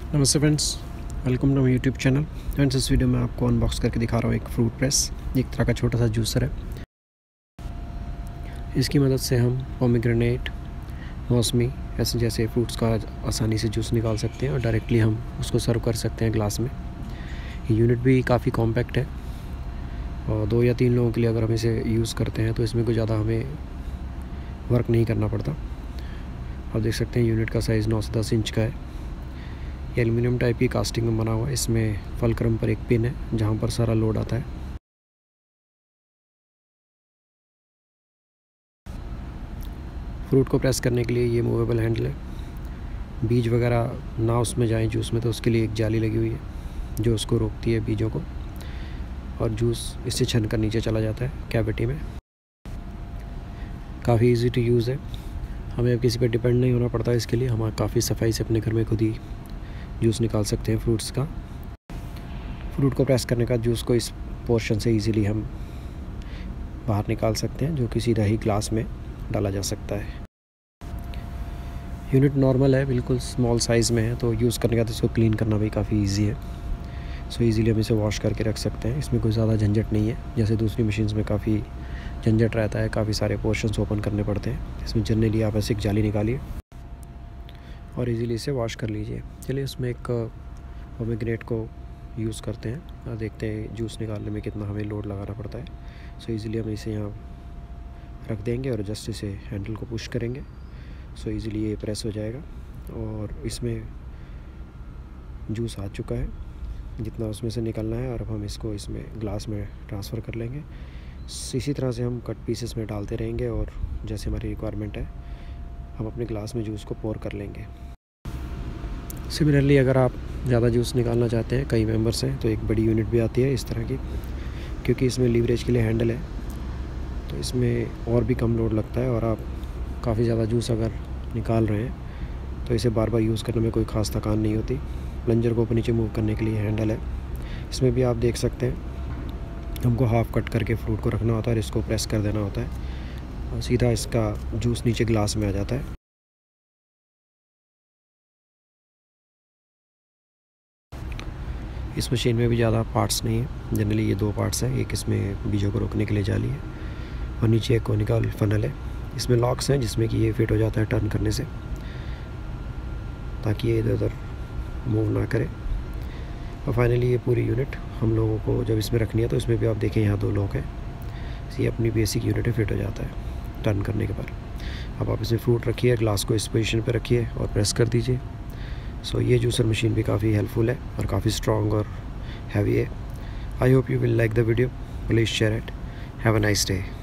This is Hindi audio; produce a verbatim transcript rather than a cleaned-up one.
नमस्ते friends, welcome to my YouTube channel. Friends, इस वीडियो में आपको अनबॉक्स करके दिखा रहा हूँ एक फ्रूट प्रेस। एक तरह का छोटा सा जूसर है। इसकी मदद से हम पोमीग्रेनेट, मौसमी ऐसे जैसे फ्रूट्स का आसानी से जूस निकाल सकते हैं और डायरेक्टली हम उसको सर्व कर सकते हैं ग्लास में। ये यूनिट भी काफ़ी कॉम्पैक्ट है और दो या तीन लोगों के लिए अगर हम इसे यूज़ करते हैं तो इसमें कोई ज़्यादा हमें वर्क नहीं करना पड़ता। आप देख सकते हैं यूनिट का साइज़ नौ से दस इंच का है। ये एल्युमिनियम टाइप की कास्टिंग में बना हुआ है। इसमें फलक्रम पर एक पिन है जहाँ पर सारा लोड आता है। फ्रूट को प्रेस करने के लिए ये मूवेबल हैंडल है। बीज वगैरह ना उसमें जाएं जूस में, तो उसके लिए एक जाली लगी हुई है जो उसको रोकती है बीजों को, और जूस इससे छन कर नीचे चला जाता है कैविटी में। काफ़ी इजी टू यूज़ है। हमें अब किसी पर डिपेंड नहीं होना पड़ता इसके लिए। हम काफ़ी सफाई से अपने घर में खुद ही जूस निकाल सकते हैं फ्रूट्स का। फ्रूट को प्रेस करने का जूस को इस पोर्शन से इजीली हम बाहर निकाल सकते हैं, जो कि सीधा ही ग्लास में डाला जा सकता है। यूनिट नॉर्मल है, बिल्कुल स्मॉल साइज़ में है, तो यूज़ करने का तो इसको क्लीन करना भी काफ़ी इजी है। सो इजीली हम इसे वॉश करके रख सकते हैं। इसमें कोई ज़्यादा झंझट नहीं है, जैसे दूसरी मशीन्स में काफ़ी झंझट रहता है, काफ़ी सारे पोर्शंस ओपन करने पड़ते हैं। इसमें जनरली आप ऐसे एक जाली निकालिए और इजीली इसे वॉश कर लीजिए। चलिए उसमें एक पोमीग्रेनेट को यूज़ करते हैं और देखते हैं जूस निकालने में कितना हमें लोड लगाना पड़ता है। सो इजीली हम इसे यहाँ रख देंगे और जस्ट इसे हैंडल को पुश करेंगे। सो इजीली ये प्रेस हो जाएगा और इसमें जूस आ चुका है जितना उसमें से निकलना है, और अब हम इसको इसमें ग्लास में ट्रांसफ़र कर लेंगे। इसी तरह से हम कट पीसेस में डालते रहेंगे और जैसे हमारी रिक्वायरमेंट है हम अपने ग्लास में जूस को पोर कर लेंगे। सिमिलरली अगर आप ज़्यादा जूस निकालना चाहते हैं, कई मेंबर्स हैं, तो एक बड़ी यूनिट भी आती है इस तरह की, क्योंकि इसमें लीवरेज के लिए हैंडल है तो इसमें और भी कम लोड लगता है। और आप काफ़ी ज़्यादा जूस अगर निकाल रहे हैं तो इसे बार बार यूज़ करने में कोई ख़ास थकान नहीं होती। प्लंजर को ऊपर नीचे मूव करने के लिए हैंडल है। इसमें भी आप देख सकते हैं हमको हाफ़ कट करके फ्रूट को रखना होता है और इसको प्रेस कर देना होता है और सीधा इसका जूस नीचे ग्लास में आ जाता है। इस मशीन में भी ज़्यादा पार्ट्स नहीं है, जनरली ये दो पार्ट्स हैं। एक इसमें बीजों को रोकने के लिए जाली है और नीचे एक कोनिकल फनल है। इसमें लॉक्स हैं जिसमें कि ये फिट हो जाता है टर्न करने से, ताकि ये इधर उधर मूव ना करे। और फाइनली ये पूरी यूनिट हम लोगों को जब इसमें रखनी है तो इसमें भी आप देखें यहाँ दो लॉक हैं। ये अपनी बेसिक यूनिट है, फिट हो जाता है टर्न करने के बाद। अब आप इसमें फ्रूट रखिए, ग्लास को इस पोजीशन पर रखिए और प्रेस कर दीजिए। सो so, ये जूसर मशीन भी काफ़ी हेल्पफुल है और काफ़ी स्ट्रॉन्ग और हैवी है। I hope you will like the video. Please share it. Have a nice day.